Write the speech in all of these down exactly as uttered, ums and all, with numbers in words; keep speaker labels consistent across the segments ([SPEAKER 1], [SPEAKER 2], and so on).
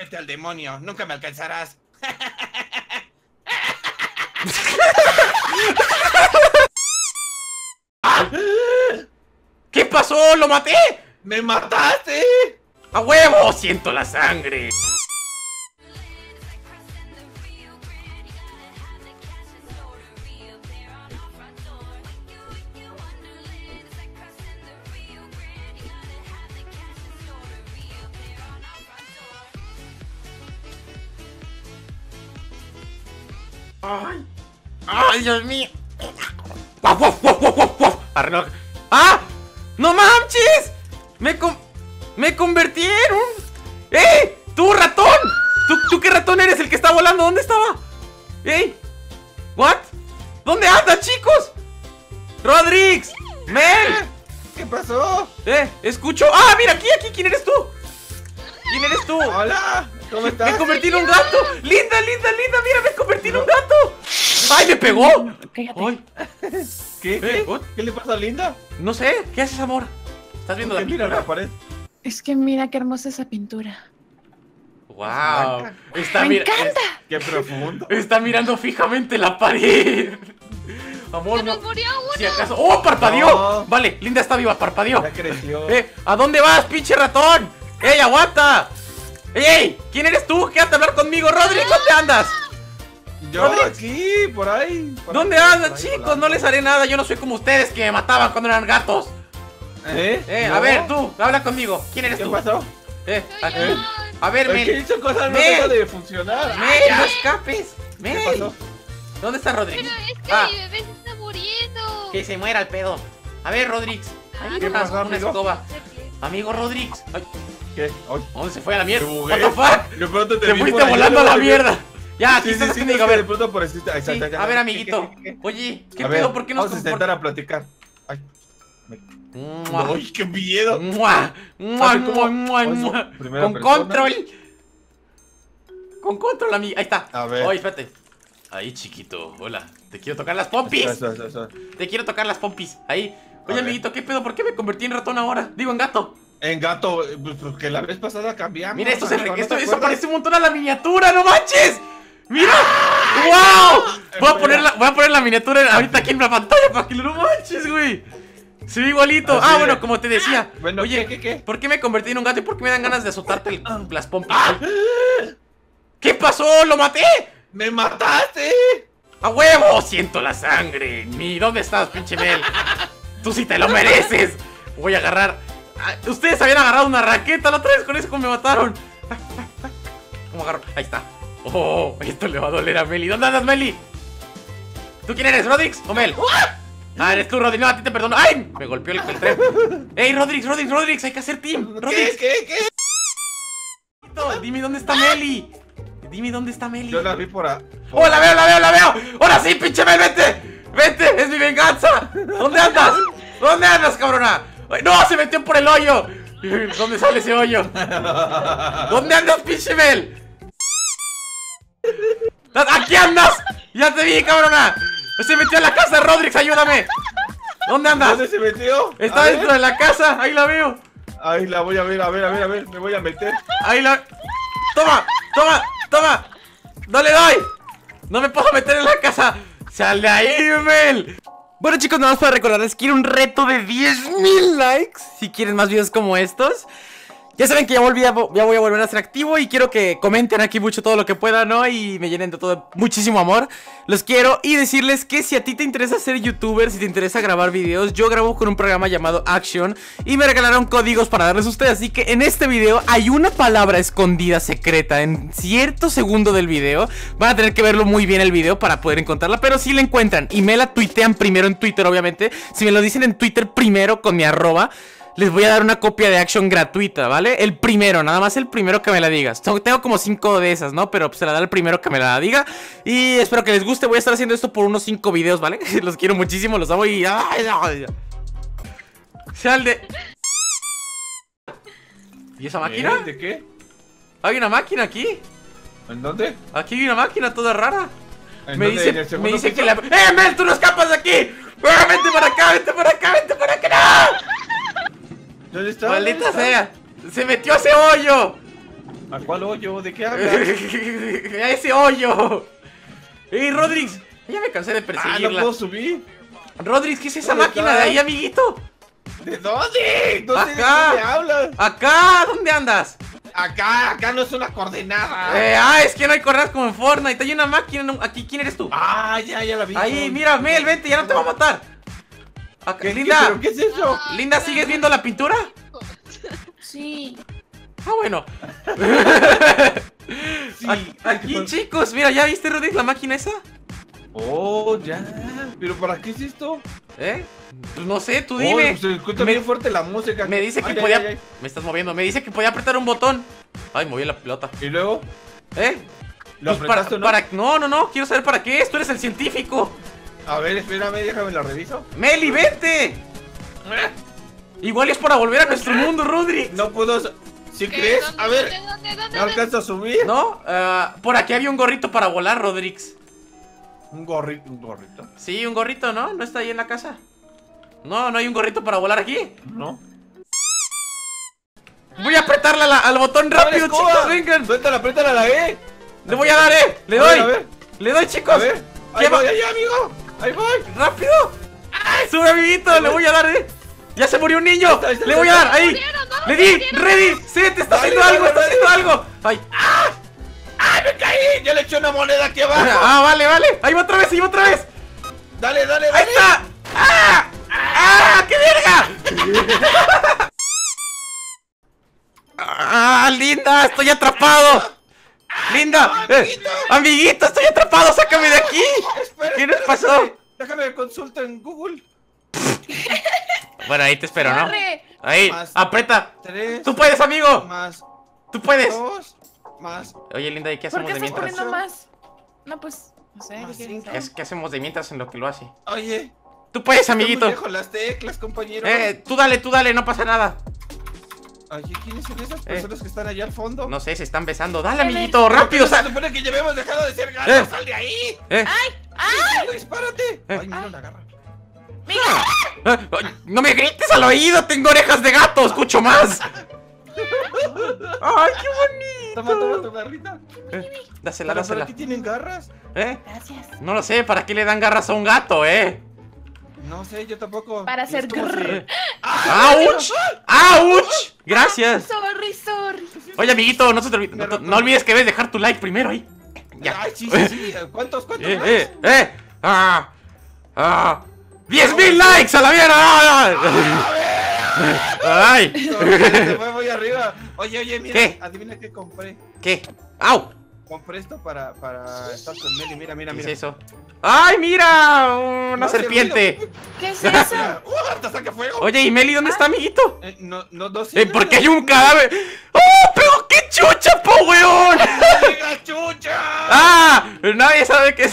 [SPEAKER 1] Vete al demonio, nunca me alcanzarás.
[SPEAKER 2] ¿Qué pasó? ¡Lo maté!
[SPEAKER 1] ¡Me mataste!
[SPEAKER 2] ¡A huevo! ¡Siento la sangre! ¡Ay! ¡Ay, Dios mío! ¡Guau, guau, guau, guau, guau, guau! Arreglo... ¡Ah! ¡No manches! Me con... Me convertí en un... ¡Eh! ¡Tú, ratón! ¿Tú, ¿Tú qué ratón eres? El que está volando. ¿Dónde estaba? ¡Eh! ¿What? ¿Dónde andas, chicos? ¡Rodrix! ¡Mel!
[SPEAKER 1] ¿Qué pasó?
[SPEAKER 2] ¡Eh! ¡Escucho! ¡Ah, mira! Aquí, aquí. ¿Quién eres tú? ¿Quién eres tú?
[SPEAKER 1] Hola. ¿Cómo estás?
[SPEAKER 2] Me convertí en un gato. ¡Linda, linda, linda! ¡Mira, me convertí en un gato! ¡Ay, me pegó!
[SPEAKER 3] Cállate.
[SPEAKER 1] ¿Qué? ¿Qué?
[SPEAKER 2] ¿Eh?
[SPEAKER 1] ¿Qué le pasa a Linda?
[SPEAKER 2] No sé. ¿Qué haces, amor? ¿Estás viendo la
[SPEAKER 1] Mira
[SPEAKER 2] pintura?
[SPEAKER 1] la pared.
[SPEAKER 3] Es que mira qué hermosa esa pintura.
[SPEAKER 2] ¡Wow! Está
[SPEAKER 3] ¡Me
[SPEAKER 2] mira-
[SPEAKER 3] encanta!
[SPEAKER 1] Qué profundo.
[SPEAKER 2] Está mirando fijamente la pared. Amor,
[SPEAKER 4] ¡Se
[SPEAKER 2] no.
[SPEAKER 4] nos murió uno!
[SPEAKER 2] Si acaso. ¡Oh, parpadeó!
[SPEAKER 1] No.
[SPEAKER 2] Vale, Linda está viva, parpadeó.
[SPEAKER 1] Ya creció.
[SPEAKER 2] Eh, ¿a dónde vas, pinche ratón? ¡Ey, aguanta! ¡Ey, ey! ¿Quién eres tú? Quédate a hablar conmigo, Rodri. ¿Dónde andas?
[SPEAKER 1] Yo
[SPEAKER 2] Rodrix.
[SPEAKER 1] aquí, por ahí. por
[SPEAKER 2] ¿Dónde
[SPEAKER 1] ahí,
[SPEAKER 2] andan,
[SPEAKER 1] por ahí
[SPEAKER 2] chicos?
[SPEAKER 1] volando.
[SPEAKER 2] No les haré nada. Yo no soy como ustedes que me mataban cuando eran gatos.
[SPEAKER 1] ¿Eh?
[SPEAKER 2] Eh,
[SPEAKER 1] ¿No?
[SPEAKER 2] a ver, tú, habla conmigo. ¿Quién eres
[SPEAKER 1] ¿Qué
[SPEAKER 2] tú?
[SPEAKER 1] pasó?
[SPEAKER 2] Eh,
[SPEAKER 4] Soy
[SPEAKER 2] aquí.
[SPEAKER 4] yo.
[SPEAKER 2] A ver,
[SPEAKER 1] ¿El que
[SPEAKER 2] Mel.
[SPEAKER 1] hizo cosas no
[SPEAKER 2] Mel.
[SPEAKER 1] deja de funcionar?
[SPEAKER 2] Mel, no escapes.
[SPEAKER 1] ¿Qué
[SPEAKER 2] Mel.
[SPEAKER 1] pasó?
[SPEAKER 2] ¿Dónde está Rodrix?
[SPEAKER 4] Pero es que
[SPEAKER 2] Ah,
[SPEAKER 4] mi bebé se está muriendo.
[SPEAKER 2] que se muera el pedo. A ver, Rodrix. Ahí
[SPEAKER 1] ¿Qué
[SPEAKER 2] una,
[SPEAKER 1] pasó,
[SPEAKER 2] una
[SPEAKER 1] amigo?
[SPEAKER 2] escoba. Amigo Rodrix. Ay,
[SPEAKER 1] ¿Qué? Ay,
[SPEAKER 2] ¿dónde se fue a la mierda?
[SPEAKER 1] te
[SPEAKER 2] What
[SPEAKER 1] bugué.
[SPEAKER 2] the fuck?
[SPEAKER 1] De pronto te
[SPEAKER 2] Te
[SPEAKER 1] vi
[SPEAKER 2] fuiste
[SPEAKER 1] por allá,
[SPEAKER 2] volando a
[SPEAKER 1] ¿no?
[SPEAKER 2] la mierda. Ya, aquí
[SPEAKER 1] Sí, sí,
[SPEAKER 2] estás
[SPEAKER 1] sí,
[SPEAKER 2] conmigo.
[SPEAKER 1] es
[SPEAKER 2] A
[SPEAKER 1] que de
[SPEAKER 2] ver.
[SPEAKER 1] pronto por eso- ahí está,
[SPEAKER 2] Sí,
[SPEAKER 1] ya, ya,
[SPEAKER 2] a ver,
[SPEAKER 1] ya.
[SPEAKER 2] amiguito.
[SPEAKER 1] ¿Qué, qué, qué, qué?
[SPEAKER 2] Oye, ¿qué
[SPEAKER 1] A
[SPEAKER 2] pedo?
[SPEAKER 1] ver,
[SPEAKER 2] ¿Por qué nos
[SPEAKER 1] vamos a intentar a platicar. Ay,
[SPEAKER 2] Mua.
[SPEAKER 1] ay, qué miedo.
[SPEAKER 2] Mua, mua,
[SPEAKER 1] Así como-
[SPEAKER 2] mua, mua,
[SPEAKER 1] Oye,
[SPEAKER 2] mua.
[SPEAKER 1] primera
[SPEAKER 2] Con
[SPEAKER 1] persona.
[SPEAKER 2] control. Con control, amigo. Ahí está.
[SPEAKER 1] A ver.
[SPEAKER 2] Oye, espérate. Ahí, chiquito. Hola. Te quiero tocar las pompis.
[SPEAKER 1] Eso, eso, eso.
[SPEAKER 2] Te quiero tocar las pompis. Ahí.
[SPEAKER 1] A
[SPEAKER 2] Oye,
[SPEAKER 1] ver.
[SPEAKER 2] amiguito, ¿qué pedo? ¿Por qué me convertí en ratón ahora? Digo, en gato.
[SPEAKER 1] En gato, eh, pues porque la vez pasada cambiamos.
[SPEAKER 2] Mira, esto, se,
[SPEAKER 1] amigo, ¿no
[SPEAKER 2] esto
[SPEAKER 1] te
[SPEAKER 2] eso
[SPEAKER 1] acuerdas?
[SPEAKER 2] parece un montón a la miniatura, ¡no manches! ¡Mira! ¡Wow! Voy a poner la, voy a poner la miniatura ahorita aquí en la pantalla para que lo no manches, güey. Se ve igualito.
[SPEAKER 1] Así
[SPEAKER 2] Ah,
[SPEAKER 1] de-
[SPEAKER 2] bueno, como te decía.
[SPEAKER 1] Bueno,
[SPEAKER 2] Oye,
[SPEAKER 1] ¿qué, qué, qué?
[SPEAKER 2] ¿por qué me convertí en un gato y por qué me dan ganas de azotarte el- las pompis?
[SPEAKER 1] Ah.
[SPEAKER 2] ¿Qué pasó? ¡Lo maté!
[SPEAKER 1] ¡Me mataste!
[SPEAKER 2] ¡A huevo! Siento la sangre. Mi, ¿dónde estás, pinche Mel? Tú sí te lo mereces. Voy a agarrar. Ah, ustedes habían agarrado una raqueta la otra vez, con eso como me mataron. ¿Cómo agarro? Ahí está. Oh, esto le va a doler a Meli. ¿Dónde andas, Meli? ¿Tú quién eres, Rodrix o Mel? Ah, eres tú, Rodrix. No, a ti te perdono. ¡Ay! Me golpeó el, el tren. ¡Ey, Rodrix, Rodrix, Rodrix! Hay que hacer team.
[SPEAKER 1] ¿Qué,
[SPEAKER 2] Rodrix,
[SPEAKER 1] qué, qué?
[SPEAKER 2] dime dónde está Meli. Dime dónde está Meli.
[SPEAKER 1] Yo la vi por ahí.
[SPEAKER 2] ¡Oh, la veo, la veo, la veo! ¡Ahora sí, pinche Mel, vete! ¡Vete! ¡Es mi venganza! ¿Dónde andas? ¿Dónde andas, cabrona? Ay, ¡no! ¡Se metió por el hoyo! ¿Dónde sale ese hoyo? ¿Dónde andas, pinche Mel? ¡Aquí andas! ¡Ya te vi, cabrona! ¡Se metió en la casa de Rodrix! ¡Ayúdame! ¿Dónde andas?
[SPEAKER 1] ¿Dónde se metió?
[SPEAKER 2] Está
[SPEAKER 1] A ver.
[SPEAKER 2] dentro de la casa, ahí la veo.
[SPEAKER 1] Ahí la voy a ver, a ver, a ver, a ver. Me voy a meter.
[SPEAKER 2] Ahí la... ¡Toma! ¡Toma! ¡Toma! ¡No le doy! ¡No me puedo meter en la casa! ¡Sal de ahí, Mel! Bueno, chicos, nada más para recordarles, quiero un reto de diez mil likes si quieren más videos como estos. Ya saben que ya, volví a, ya voy a volver a ser activo y quiero que comenten aquí mucho todo lo que puedan, ¿no? Y me llenen de todo muchísimo amor. Los quiero y decirles que si a ti te interesa ser youtuber, si te interesa grabar videos, yo grabo con un programa llamado Action y me regalaron códigos para darles a ustedes. Así que en este video hay una palabra escondida secreta en cierto segundo del video. Van a tener que verlo muy bien el video para poder encontrarla, pero si la encuentran y me la tuitean primero en Twitter, obviamente. Si me lo dicen en Twitter primero con mi arroba, les voy a dar una copia de Action gratuita, ¿vale? El primero, nada más el primero que me la digas. Tengo como cinco de esas, ¿no? Pero pues, se la da el primero que me la diga. Y espero que les guste. Voy a estar haciendo esto por unos cinco videos, ¿vale? Los quiero muchísimo, los amo y... ¡ay, ay! ¡Sal de... ¿Y esa máquina?
[SPEAKER 1] ¿Eh? ¿De qué?
[SPEAKER 2] ¿Hay una máquina aquí?
[SPEAKER 1] ¿En dónde?
[SPEAKER 2] Aquí hay una máquina toda rara.
[SPEAKER 1] ¿En
[SPEAKER 2] Me
[SPEAKER 1] dónde? ¿En el
[SPEAKER 2] dice,
[SPEAKER 1] segundo
[SPEAKER 2] me dice que
[SPEAKER 1] piso?
[SPEAKER 2] la... ¡Eh, Mel! ¡Tú no escapas de aquí! ¡Ah, vente para acá! ¡Vente para acá! ¡Vente para acá! ¡No!
[SPEAKER 1] ¿Dónde está?
[SPEAKER 2] ¡Maldita
[SPEAKER 1] ¿Dónde está?
[SPEAKER 2] sea! ¡Se metió a ese hoyo!
[SPEAKER 1] ¿A cuál hoyo? ¿De qué hablas?
[SPEAKER 2] ¡A ese hoyo! ¡Ey, Rodrix! Ya me cansé de
[SPEAKER 1] Ah, no
[SPEAKER 2] perseguirla.
[SPEAKER 1] puedo subir.
[SPEAKER 2] Rodrix, ¿qué es esa
[SPEAKER 1] ¿Dónde
[SPEAKER 2] máquina
[SPEAKER 1] está?
[SPEAKER 2] de ahí, amiguito?
[SPEAKER 1] ¿De dónde? No sé de
[SPEAKER 2] Acá.
[SPEAKER 1] qué me hablas.
[SPEAKER 2] Acá, ¿dónde andas?
[SPEAKER 1] Acá, acá no es una coordenada.
[SPEAKER 2] Eh, ah, es que no hay coordenadas como en Fortnite. Hay una máquina no- aquí. ¿Quién eres tú?
[SPEAKER 1] Ah, ya, ya la vi.
[SPEAKER 2] Ahí, mira, Mel, vente, ya no te va a matar. Acá,
[SPEAKER 1] ¿Qué,
[SPEAKER 2] Linda,
[SPEAKER 1] qué, pero qué es eso?
[SPEAKER 2] Linda, ¿sigues viendo la pintura?
[SPEAKER 3] Sí.
[SPEAKER 2] Ah, bueno.
[SPEAKER 1] Sí.
[SPEAKER 2] Aquí, aquí, chicos, mira, ¿ya viste, Rodrix, la máquina esa?
[SPEAKER 1] Oh, ya. ¿Pero para qué es esto?
[SPEAKER 2] ¿Eh? Pues no sé, tú
[SPEAKER 1] Oh,
[SPEAKER 2] dime.
[SPEAKER 1] se escucha
[SPEAKER 2] Me-
[SPEAKER 1] bien fuerte la música.
[SPEAKER 2] Me dice que
[SPEAKER 1] Ay, ay,
[SPEAKER 2] podía...
[SPEAKER 1] ay, ay.
[SPEAKER 2] Me estás moviendo. Me dice que podía apretar un botón. Ay, moví la pelota.
[SPEAKER 1] ¿Y luego?
[SPEAKER 2] ¿Eh?
[SPEAKER 1] ¿Lo
[SPEAKER 2] Pues para,
[SPEAKER 1] apretaste o no?
[SPEAKER 2] para- no, no, no. Quiero saber para qué es. Tú eres el científico.
[SPEAKER 1] A ver, espérame, déjame la reviso.
[SPEAKER 2] Meli, vete. Igual es para volver a nuestro mundo, Rodri.
[SPEAKER 1] No puedo... ¿Sí
[SPEAKER 4] ¿Qué?
[SPEAKER 1] crees?
[SPEAKER 4] ¿Dónde,
[SPEAKER 1] A ver,
[SPEAKER 4] dónde, dónde, dónde,
[SPEAKER 1] ¿no alcanzo a subir?
[SPEAKER 2] ¿No? Ah, por aquí había un gorrito para volar, Rodrix.
[SPEAKER 1] Un gorrito, un gorrito.
[SPEAKER 2] Sí, un gorrito, ¿no? ¿No está ahí en la casa? No, no hay un gorrito para volar aquí.
[SPEAKER 1] ¿No?
[SPEAKER 2] Voy a apretarle a la- al botón rápido,
[SPEAKER 1] ¡Dale, escoba!
[SPEAKER 2] chicos, vengan.
[SPEAKER 1] Suéltala, apriétala la E.
[SPEAKER 2] Le voy a dar, eh. Le
[SPEAKER 1] A ver,
[SPEAKER 2] doy.
[SPEAKER 1] a ver.
[SPEAKER 2] Le doy, chicos.
[SPEAKER 1] A ver. Ahí
[SPEAKER 2] ¿Qué va?
[SPEAKER 1] voy, ahí, amigo. Ahí voy.
[SPEAKER 2] ¡Rápido! ¡Sube, amiguito! ¡Le voy a dar, eh! ¡Ya se murió un niño!
[SPEAKER 1] Ahí está, ahí está,
[SPEAKER 2] ¡Le
[SPEAKER 1] ahí
[SPEAKER 2] voy a
[SPEAKER 1] está.
[SPEAKER 2] dar! ¡Ahí!
[SPEAKER 4] murieron, no,
[SPEAKER 2] ¡Le
[SPEAKER 4] se
[SPEAKER 2] di!
[SPEAKER 4] murieron.
[SPEAKER 2] ¡Ready! ¡Sí! ¡Te está
[SPEAKER 1] Dale,
[SPEAKER 2] haciendo
[SPEAKER 1] dale,
[SPEAKER 2] algo! ¡Está
[SPEAKER 1] dale.
[SPEAKER 2] haciendo algo! ¡Ay!
[SPEAKER 1] ¡Ay, me caí! Ya le eché una moneda aquí abajo.
[SPEAKER 2] ¡Ah, vale, vale! ¡Ahí va otra vez! ¡Ahí va otra vez!
[SPEAKER 1] Dale, dale,
[SPEAKER 2] ¡Ahí
[SPEAKER 1] dale.
[SPEAKER 2] está! ¡Ah! ¡Ah! ¡Qué verga! ¡Ah, Linda! ¡Estoy atrapado! ¡Linda!
[SPEAKER 1] No,
[SPEAKER 2] eh,
[SPEAKER 1] amiguito.
[SPEAKER 2] ¡Amiguito! ¡Estoy atrapado! ¡Sácame de aquí!
[SPEAKER 1] Espera,
[SPEAKER 2] ¿Qué nos
[SPEAKER 1] espera,
[SPEAKER 2] pasó?
[SPEAKER 1] déjame- Déjame consulta en Google.
[SPEAKER 2] Bueno, ahí te espero, ¿no?
[SPEAKER 3] Corre.
[SPEAKER 2] Ahí,
[SPEAKER 1] Más.
[SPEAKER 2] aprieta.
[SPEAKER 1] Tres.
[SPEAKER 2] ¡Tú puedes, amigo!
[SPEAKER 1] Más
[SPEAKER 2] ¡Tú puedes!
[SPEAKER 1] dos. Más.
[SPEAKER 2] Oye, Linda, ¿y qué
[SPEAKER 3] ¿Por
[SPEAKER 2] hacemos
[SPEAKER 3] qué
[SPEAKER 2] de
[SPEAKER 3] estás
[SPEAKER 2] mientras?
[SPEAKER 3] poniendo más? No, pues, no sé, ¿qué
[SPEAKER 1] Más
[SPEAKER 3] quieres
[SPEAKER 1] cinco.
[SPEAKER 2] ¿Qué,
[SPEAKER 3] hacer?
[SPEAKER 2] qué hacemos de mientras en lo que lo hace?
[SPEAKER 1] Oye.
[SPEAKER 2] Tú puedes,
[SPEAKER 1] están muy
[SPEAKER 2] amiguito.
[SPEAKER 1] lejos las teclas, compañero.
[SPEAKER 2] Eh, tú dale, tú dale, no pasa nada.
[SPEAKER 1] Oye, ¿quiénes son esas personas que están allá al fondo?
[SPEAKER 2] No sé, se están besando. Dale,
[SPEAKER 3] Dale.
[SPEAKER 2] amiguito,
[SPEAKER 1] Pero
[SPEAKER 2] rápido,
[SPEAKER 1] que no se
[SPEAKER 2] sal.
[SPEAKER 1] supone que ya habíamos dejado de ser
[SPEAKER 2] Eh.
[SPEAKER 1] gatos. ¡Sal de ahí!
[SPEAKER 2] Eh,
[SPEAKER 1] ¡Ay! ¡Dispárate!
[SPEAKER 2] Eh.
[SPEAKER 1] ¡Ay, mira, la garra!
[SPEAKER 2] eh, ay, no me grites al oído, tengo orejas de gato, escucho más. Ay, qué
[SPEAKER 1] Toma, toma
[SPEAKER 2] bonito.
[SPEAKER 1] tu garrita.
[SPEAKER 2] Eh, dásela,
[SPEAKER 1] ¿Pero para
[SPEAKER 2] dásela.
[SPEAKER 1] qué tienen garras?
[SPEAKER 2] ¿Eh?
[SPEAKER 3] Gracias.
[SPEAKER 2] No lo sé, ¿para qué le dan garras a un gato, eh?
[SPEAKER 1] No sé, yo tampoco.
[SPEAKER 3] Para
[SPEAKER 1] Es
[SPEAKER 3] hacer
[SPEAKER 1] como
[SPEAKER 3] grrr.
[SPEAKER 1] si-
[SPEAKER 2] ¡Auch! ¡Auch! Gracias.
[SPEAKER 3] Sorry, sorry.
[SPEAKER 2] Oye, amiguito, no se te olvide, no, no olvides que debes dejar tu like primero ahí. Ya.
[SPEAKER 1] Ay, sí, sí, sí. ¿Cuántos, cuántos?
[SPEAKER 2] Eh,
[SPEAKER 1] más?
[SPEAKER 2] eh, eh. Ah, ah. ¡diez mil likes a la mierda! ¡Ay!
[SPEAKER 1] Se fue muy arriba. Oye, oye, mira.
[SPEAKER 2] ¿Qué?
[SPEAKER 1] Adivina qué compré.
[SPEAKER 2] ¿Qué? ¡Au!
[SPEAKER 1] Compré esto para, para estar con Meli. Mira, mira,
[SPEAKER 2] ¿Qué
[SPEAKER 1] mira.
[SPEAKER 2] es eso? ¡Ay, mira! Una
[SPEAKER 1] No hace
[SPEAKER 2] serpiente.
[SPEAKER 3] ¿Qué es eso?
[SPEAKER 1] ¡Uh! ¡Hasta saque fuego!
[SPEAKER 2] Oye, ¿y Meli dónde está, amiguito?
[SPEAKER 1] Eh, no, no, no sé.
[SPEAKER 2] Eh, porque hay un cadáver. ¡Oh, pero qué chucha, po, weón!
[SPEAKER 1] ¡Diga, chucha!
[SPEAKER 2] ¡Ah! Nadie sabe qué es.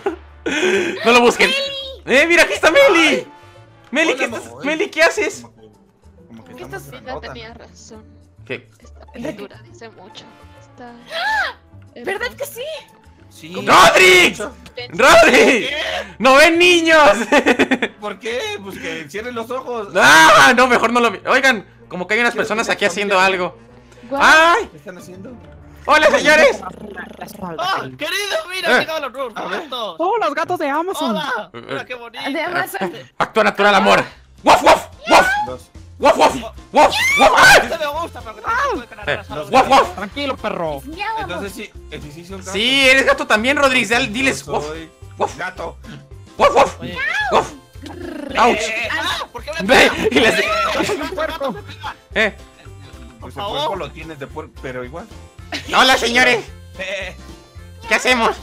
[SPEAKER 2] No lo busquen. ¡Eh, mira, aquí está Meli! Meli, ¿qué,
[SPEAKER 1] Hola,
[SPEAKER 2] estás-
[SPEAKER 1] Moy.
[SPEAKER 2] Meli, ¿qué haces?
[SPEAKER 1] Como que, como que
[SPEAKER 3] ¿Qué
[SPEAKER 1] estamos
[SPEAKER 3] estás-
[SPEAKER 1] en
[SPEAKER 4] Linda
[SPEAKER 1] nota.
[SPEAKER 4] tenía razón.
[SPEAKER 2] ¿Qué?
[SPEAKER 4] Esta pintura dice mucho. Está.
[SPEAKER 3] ¿Verdad que sí?
[SPEAKER 1] Sí.
[SPEAKER 2] ¡Rodrix! ¡Rodri! ¡No ven niños!
[SPEAKER 1] ¿Por qué? Pues que cierren los ojos.
[SPEAKER 2] ¡Ah! No, mejor no lo vi. Oigan, como que hay unas personas aquí haciendo algo.
[SPEAKER 3] Guau.
[SPEAKER 2] ¡Ay!
[SPEAKER 1] ¿Qué están haciendo?
[SPEAKER 2] ¡Hola, señores!
[SPEAKER 5] ¡Ah, querido! ¡Mira,
[SPEAKER 2] Eh.
[SPEAKER 5] han llegado los nuevos
[SPEAKER 1] A ver.
[SPEAKER 5] gatos!
[SPEAKER 6] ¡Oh, los gatos de Amazon!
[SPEAKER 5] ¡Hola!
[SPEAKER 2] Eh,
[SPEAKER 5] ¡Mira qué bonito!
[SPEAKER 3] De Amazon.
[SPEAKER 2] Actúa natural, amor. ¡Waf, waf! ¡Waf!
[SPEAKER 1] Dos.
[SPEAKER 2] ¡Waf, waf! ¡Waf! ¡Waf! ¡Ah!
[SPEAKER 5] Este me gusta, pero que no se puede quedar
[SPEAKER 2] Eh,
[SPEAKER 5] atrasado.
[SPEAKER 2] ¡Waf, waf!
[SPEAKER 6] Tranquilo, perro.
[SPEAKER 3] Miau, amor.
[SPEAKER 1] Entonces sí, el sí son gatos.
[SPEAKER 2] Sí, eres gato también, Rodríguez. Dale, diles.
[SPEAKER 1] Yo
[SPEAKER 2] ¡Waf!
[SPEAKER 1] soy
[SPEAKER 2] Waf.
[SPEAKER 1] gato.
[SPEAKER 2] ¡Waf, waf!
[SPEAKER 5] Oye,
[SPEAKER 2] ¡Waf! ¡Auch!
[SPEAKER 5] eh, ah, ¿por qué me
[SPEAKER 2] Ve,
[SPEAKER 5] pegas?
[SPEAKER 2] y les-
[SPEAKER 5] Eh, gato me pega.
[SPEAKER 2] ¡Eh!
[SPEAKER 1] Pues
[SPEAKER 5] Por
[SPEAKER 1] el
[SPEAKER 5] favor.
[SPEAKER 1] cuerpo lo tienes de puerco, pero igual.
[SPEAKER 2] ¡Hola, señores!
[SPEAKER 5] Eh,
[SPEAKER 2] ¿Qué hacemos?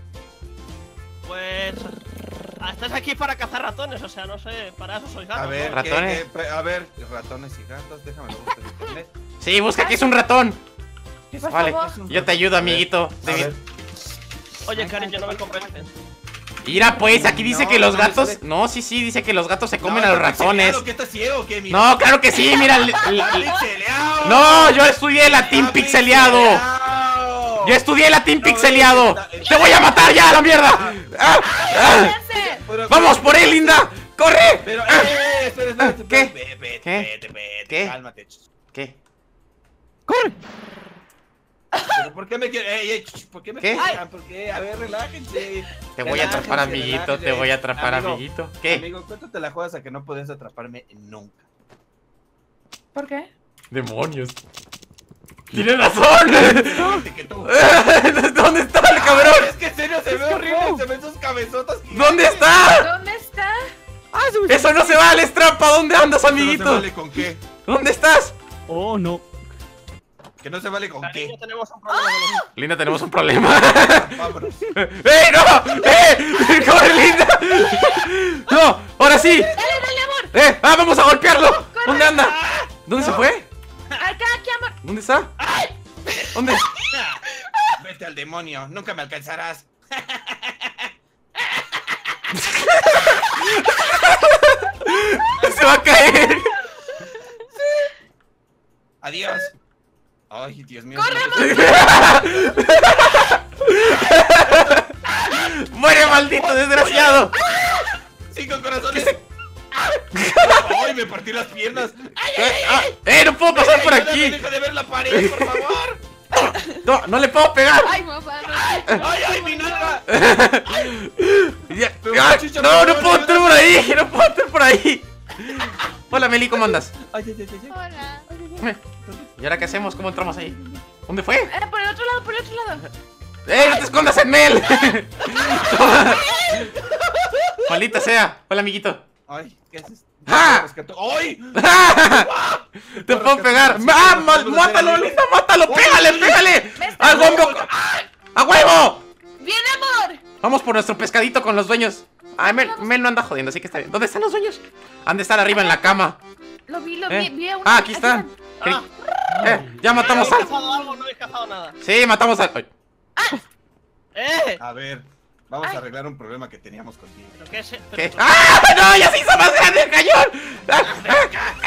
[SPEAKER 5] Pues... ah, estás aquí para cazar ratones, o sea, no sé, para eso soy gato.
[SPEAKER 1] A ver,
[SPEAKER 5] ¿no?
[SPEAKER 1] ¿qué-
[SPEAKER 2] Ratones.
[SPEAKER 1] qué- a ver, ratones y gatos, déjame lo busco en internet.
[SPEAKER 2] Sí, busca que es un ratón.
[SPEAKER 3] Por
[SPEAKER 2] Vale,
[SPEAKER 3] favor.
[SPEAKER 2] yo te ayudo,
[SPEAKER 1] A ver,
[SPEAKER 2] amiguito.
[SPEAKER 1] A
[SPEAKER 2] De mi-
[SPEAKER 1] ver,
[SPEAKER 5] Oye, cariño, no me convences.
[SPEAKER 2] Mira, pues, aquí dice
[SPEAKER 1] No,
[SPEAKER 2] que los
[SPEAKER 1] no me
[SPEAKER 2] gatos.
[SPEAKER 1] sale.
[SPEAKER 2] No, sí, sí, dice que los gatos se comen
[SPEAKER 1] no,
[SPEAKER 2] a los
[SPEAKER 1] está
[SPEAKER 2] ratones.
[SPEAKER 1] pixeleado, ¿qué está ciego? ¿Qué, mira?
[SPEAKER 2] No, claro que sí, mira. l-
[SPEAKER 1] ¡Está
[SPEAKER 2] l-
[SPEAKER 1] pixeleado!
[SPEAKER 2] No, yo estudié latín
[SPEAKER 1] ¡Está
[SPEAKER 2] pixeleado.
[SPEAKER 1] pixeleado!
[SPEAKER 2] Yo estudié latín
[SPEAKER 1] No,
[SPEAKER 2] pixeleado.
[SPEAKER 1] está- está-
[SPEAKER 2] ¡Te voy a matar ya, la mierda! ¡Ah! ¡Ah!
[SPEAKER 3] Váyanse.
[SPEAKER 1] Pero-
[SPEAKER 2] ¡Vamos por él, Linda! ¡Corre!
[SPEAKER 1] Pero, eh, espera, espera, espera.
[SPEAKER 2] ¿Qué?
[SPEAKER 1] Vete, vete,
[SPEAKER 2] ¿Qué?
[SPEAKER 1] vete, vete,
[SPEAKER 2] ¿Qué?
[SPEAKER 1] cálmate.
[SPEAKER 2] ¿Qué?
[SPEAKER 6] ¡Corre!
[SPEAKER 1] ¿Pero por qué me quieren? Ey, ey, ch, ¿por qué me
[SPEAKER 2] ¿Qué?
[SPEAKER 1] pegan? ¿Por qué? A ver, relájense.
[SPEAKER 2] Te voy a atrapar,
[SPEAKER 1] Relájense,
[SPEAKER 2] amiguito, te
[SPEAKER 1] relájense.
[SPEAKER 2] voy a atrapar,
[SPEAKER 1] Amigo,
[SPEAKER 2] amiguito. ¿Qué?
[SPEAKER 1] Amigo, ¿cuánto te la juegas a que no puedes atraparme nunca?
[SPEAKER 3] ¿Por qué?
[SPEAKER 2] Demonios. Tienes razón.
[SPEAKER 1] Fíjate que tú.
[SPEAKER 2] ¿Dónde está el cabrón?
[SPEAKER 1] Es que en serio se ve horrible, se ven sus cabezotas.
[SPEAKER 2] ¿Dónde está?
[SPEAKER 3] ¿Dónde está?
[SPEAKER 6] Ah, se-
[SPEAKER 2] Eso no se vale, es trampa. ¿Dónde andas,
[SPEAKER 1] Que no se
[SPEAKER 2] amiguito?
[SPEAKER 1] vale con qué.
[SPEAKER 2] ¿Dónde estás?
[SPEAKER 6] Oh, no.
[SPEAKER 1] Que no se vale con qué.
[SPEAKER 5] Cariño, tenemos un problema con los...
[SPEAKER 2] Linda, tenemos un problema.
[SPEAKER 1] Vámonos.
[SPEAKER 2] ¡Eh, no! ¡Eh! ¡Corre, Linda! ¡No! ¡Ahora sí!
[SPEAKER 3] Dale, dale, amor.
[SPEAKER 2] ¡Eh! ¡Ah, vamos a golpearlo! ¿Dónde anda? ¿Dónde se fue?
[SPEAKER 3] Acá, aquí, amor.
[SPEAKER 2] ¿Dónde está? ¿Dónde?
[SPEAKER 1] Vete al demonio, nunca me alcanzarás.
[SPEAKER 2] ¡Se va a caer!
[SPEAKER 1] Adiós. Ay, Dios mío.
[SPEAKER 2] ¡Muere, maldito desgraciado!
[SPEAKER 1] Cinco corazones. Ay, me partí las piernas.
[SPEAKER 2] ¡Eh! ah, ¡eh, no puedo pasar por
[SPEAKER 1] Ayúdame,
[SPEAKER 2] aquí!
[SPEAKER 1] Deja de ver la pared, por favor.
[SPEAKER 2] ¡No, no le puedo pegar!
[SPEAKER 4] Ay, mamá, no.
[SPEAKER 1] Ay, ay, mi nalga.
[SPEAKER 2] Ya-
[SPEAKER 1] Pero,
[SPEAKER 2] ah,
[SPEAKER 1] chicha,
[SPEAKER 2] ¡No,
[SPEAKER 1] por
[SPEAKER 2] no
[SPEAKER 1] favor,
[SPEAKER 2] puedo entrar por
[SPEAKER 1] ayúdame.
[SPEAKER 2] ahí! ¡No puedo entrar por ahí! Hola, Meli, ¿cómo andas?
[SPEAKER 1] Ay, ay, ay, ay, ay.
[SPEAKER 4] Hola.
[SPEAKER 2] ¿Y ahora qué hacemos? ¿Cómo entramos ahí? ¿Dónde fue?
[SPEAKER 3] Eh, por el otro lado, por el otro lado.
[SPEAKER 2] ¡Eh, no te escondas en Mel! Toma. Maldita sea. Hola, amiguito.
[SPEAKER 1] Ay, ¿qué haces?
[SPEAKER 2] ¡Ah!
[SPEAKER 1] Rescató- ¡Ay!
[SPEAKER 2] ¡Te puedo pegar! ¡Ah, mal- mátalo, Linda! ¡Mátalo! ¡Pégale, pégale!
[SPEAKER 3] Me está
[SPEAKER 2] ¡Al bombo! ¡A huevo!
[SPEAKER 3] ¡Bien, amor!
[SPEAKER 2] Vamos por nuestro pescadito con los dueños. Ay, Mel, Mel no anda jodiendo, así que está bien. ¿Dónde están los dueños? Han de estar arriba en la cama.
[SPEAKER 3] Lo vi, lo
[SPEAKER 2] ¿Eh?
[SPEAKER 3] vi, vi a uno.
[SPEAKER 2] Ah, aquí están.
[SPEAKER 5] Ah,
[SPEAKER 2] Eh, ya matamos
[SPEAKER 5] ¿habéis
[SPEAKER 2] al...
[SPEAKER 5] cazado algo? No habéis cazado nada.
[SPEAKER 2] Sí, matamos al... Ay.
[SPEAKER 5] ¡Eh!
[SPEAKER 1] A ver, vamos
[SPEAKER 3] Ay.
[SPEAKER 1] a arreglar un problema que teníamos contigo.
[SPEAKER 5] ¿Pero qué es?
[SPEAKER 2] ¿Qué? ¡Ah! ¡No! ¡Ya se hizo más grande el cañón! ¡Ah! ¡Ah!